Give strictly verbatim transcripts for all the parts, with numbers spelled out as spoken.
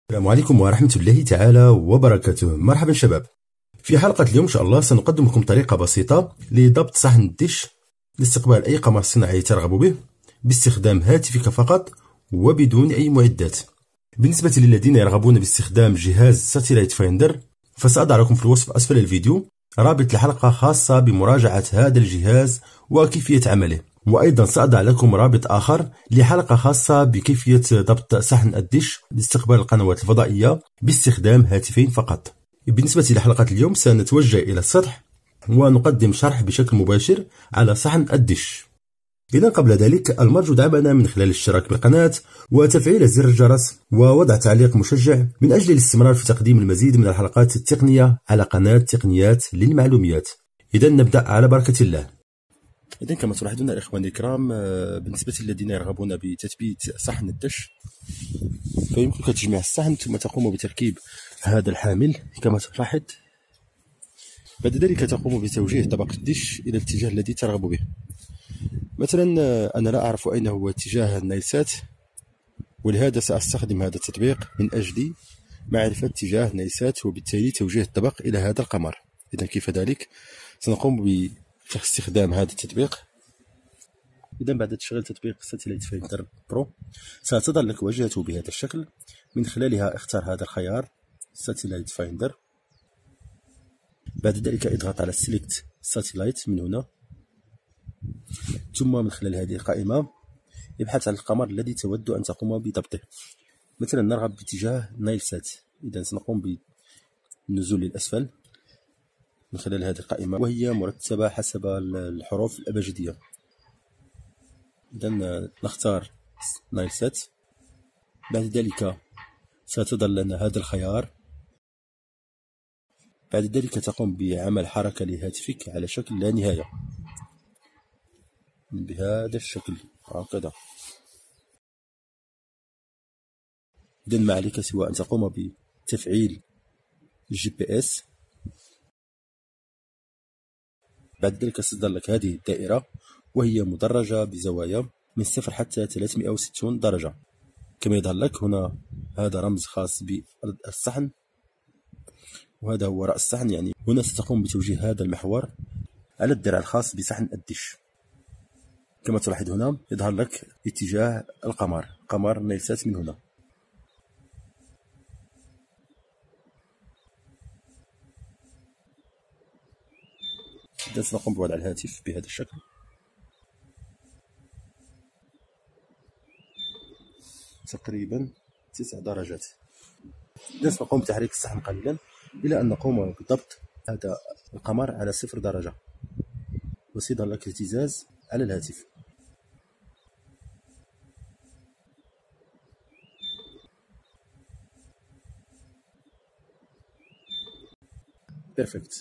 السلام عليكم ورحمة الله تعالى وبركاته. مرحبا شباب. في حلقة اليوم إن شاء الله سنقدم لكم طريقة بسيطة لضبط صحن الدش لاستقبال أي قمر صناعي ترغب به باستخدام هاتفك فقط وبدون أي معدات. بالنسبة للذين يرغبون باستخدام جهاز ساتلايت فايندر فسأضع لكم في الوصف أسفل الفيديو رابط لحلقة خاصة بمراجعة هذا الجهاز وكيفية عمله، وأيضا سأضع لكم رابط آخر لحلقة خاصة بكيفية ضبط صحن الدش لاستقبال القنوات الفضائية باستخدام هاتفين فقط. بالنسبة لحلقة اليوم سنتوجه إلى السطح ونقدم شرح بشكل مباشر على صحن الدش. إذا قبل ذلك المرجو دعمنا من خلال الاشتراك بالقناة وتفعيل زر الجرس ووضع تعليق مشجع من أجل الاستمرار في تقديم المزيد من الحلقات التقنية على قناة تقنيات للمعلوميات. إذا نبدأ على بركة الله. إذا كما تلاحظون الإخوان الكرام، بالنسبة للذين يرغبون بتثبيت صحن الدش فيمكنك تجميع الصحن ثم تقوم بتركيب هذا الحامل كما تلاحظ. بعد ذلك تقوم بتوجيه طبق الدش إلى الاتجاه الذي ترغب به. مثلا أنا لا أعرف أين هو اتجاه النايلسات، ولهذا سأستخدم هذا التطبيق من أجل معرفة اتجاه النايلسات وبالتالي توجيه الطبق إلى هذا القمر. إذا كيف ذلك سنقوم باستخدام هذا التطبيق. إذا بعد تشغيل تطبيق ساتلايت فايندر برو ستظهر لك واجهته بهذا الشكل، من خلالها اختار هذا الخيار ساتلايت فايندر. بعد ذلك اضغط على سيلكت ساتلايت من هنا، ثم من خلال هذه القائمة ابحث عن القمر الذي تود أن تقوم بضبطه. مثلا نرغب باتجاه نايلسات، إذا سنقوم بالنزول للأسفل من خلال هذه القائمة وهي مرتبة حسب الحروف الأبجدية. إذا نختار نايلسات. بعد ذلك ستظهر لنا هذا الخيار. بعد ذلك تقوم بعمل حركة لهاتفك على شكل لا نهاية بهذا الشكل هكذا. إذا ما عليك سوى أن تقوم بتفعيل الجي بي اس. بعد ذلك ستظهر لك هذه الدائرة وهي مدرجة بزوايا من صفر حتى ثلاثمئة وستين درجة كما يظهر لك هنا. هذا رمز خاص بالصحن وهذا هو رأس الصحن، يعني هنا ستقوم بتوجيه هذا المحور على الدرع الخاص بصحن الدش. كما تلاحظ هنا يظهر لك اتجاه القمر، قمر نايلسات من هنا. إذا سنقوم بوضع الهاتف بهذا الشكل. تقريبا تسع درجات. إذا سنقوم بتحريك الصحن قليلا إلى أن نقوم بضبط هذا القمر على صفر درجة وسيظهر لك اهتزاز على الهاتف. بيرفكت.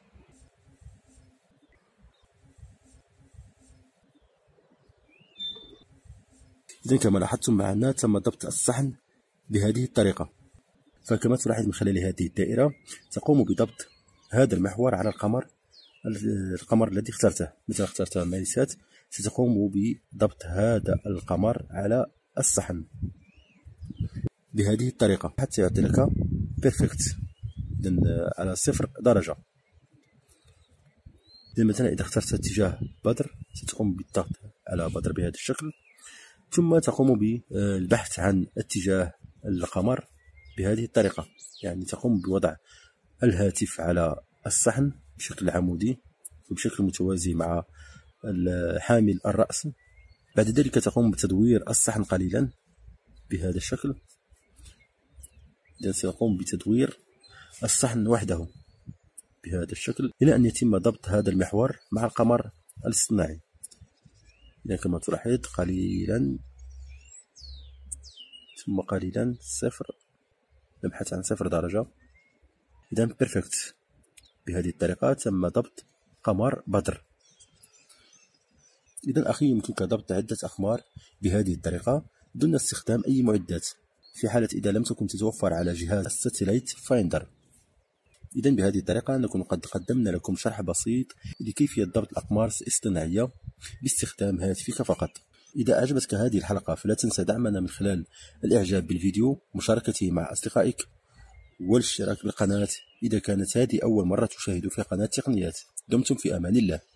إذن كما لاحظتم معنا تم ضبط الصحن بهذه الطريقة. فكما تلاحظ من خلال هذه الدائرة تقوم بضبط هذا المحور على القمر القمر الذي اخترته. مثلا اخترت نايلسات، ستقوم بضبط هذا القمر على الصحن بهذه الطريقة حتى يعطي لك بيرفكت، إذن على صفر درجة. إذن مثلا إذا اخترت اتجاه بدر ستقوم بالضغط على بدر بهذا الشكل، ثم تقوم بالبحث عن اتجاه القمر بهذه الطريقة، يعني تقوم بوضع الهاتف على الصحن بشكل عمودي وبشكل متوازي مع حامل الرأس. بعد ذلك تقوم بتدوير الصحن قليلا بهذا الشكل. إذا سنقوم بتدوير الصحن وحده بهذا الشكل إلى أن يتم ضبط هذا المحور مع القمر الاصطناعي. إذا كما تلاحظ قليلا ثم قليلا صفر، نبحث عن صفر درجة. إذا بيرفكت. بهذه الطريقة تم ضبط قمر بدر. إذا أخي يمكنك ضبط عدة أقمار بهذه الطريقة دون استخدام أي معدات، في حالة إذا لم تكن تتوفر على جهاز الساتلايت فايندر. إذا بهذه الطريقة نكون قد قدمنا لكم شرح بسيط لكيفية ضبط الأقمار الاصطناعية باستخدام هاتفك فقط. إذا أعجبتك هذه الحلقة فلا تنسى دعمنا من خلال الإعجاب بالفيديو، مشاركته مع أصدقائك، والاشتراك بالقناة إذا كانت هذه أول مرة تشاهد في قناة تقنيات. دمتم في أمان الله.